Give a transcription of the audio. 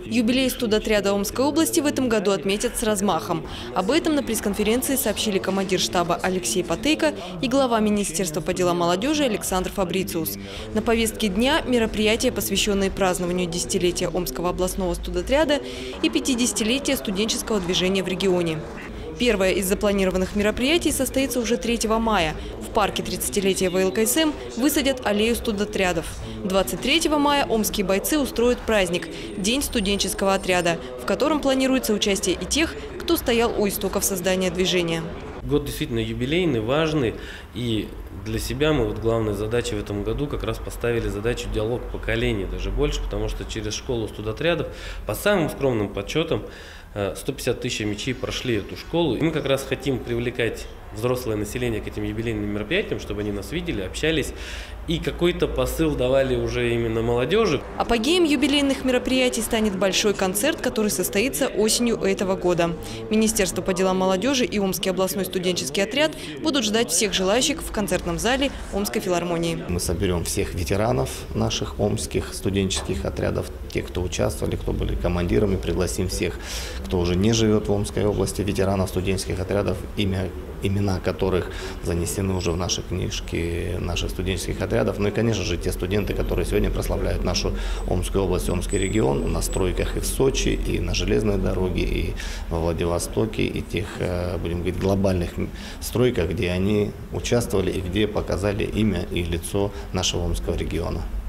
Юбилей студотряда Омской области в этом году отметят с размахом. Об этом на пресс-конференции сообщили командир штаба Алексей Патейко и глава Министерства по делам молодежи Александр Фабрициус. На повестке дня мероприятия, посвященные празднованию десятилетия Омского областного студотряда и 50-летия студенческого движения в регионе. Первое из запланированных мероприятий состоится уже 3 мая. В парке 30-летия ВЛКСМ высадят аллею студотрядов. 23 мая омские бойцы устроят праздник – День студенческого отряда, в котором планируется участие и тех, кто стоял у истоков создания движения. Год действительно юбилейный, важный, и для себя мы главной задачей в этом году как раз поставили задачу диалог поколений, даже больше, потому что через школу студотрядов, по самым скромным подсчетам, 150 тысяч МЧ прошли эту школу. И мы как раз хотим привлекать взрослое население к этим юбилейным мероприятиям, чтобы они нас видели, общались и какой-то посыл давали уже именно молодежи. Апогеем юбилейных мероприятий станет большой концерт, который состоится осенью этого года. Министерство по делам молодежи и Омский областной студенческий отряд будут ждать всех желающих в концертном зале Омской филармонии. Мы соберем всех ветеранов наших омских студенческих отрядов, тех, кто участвовали, кто были командирами, пригласим всех, кто уже не живет в Омской области, ветеранов студенческих отрядов, имена которых занесены уже в наши книжки наших студенческих отрядов. Ну и, конечно же, те студенты, которые сегодня прославляют нашу Омскую область, Омский регион на стройках и в Сочи, и на железной дороге, и во Владивостоке, и тех, будем говорить, глобальных стройках, где они участвовали и где показали имя и лицо нашего Омского региона.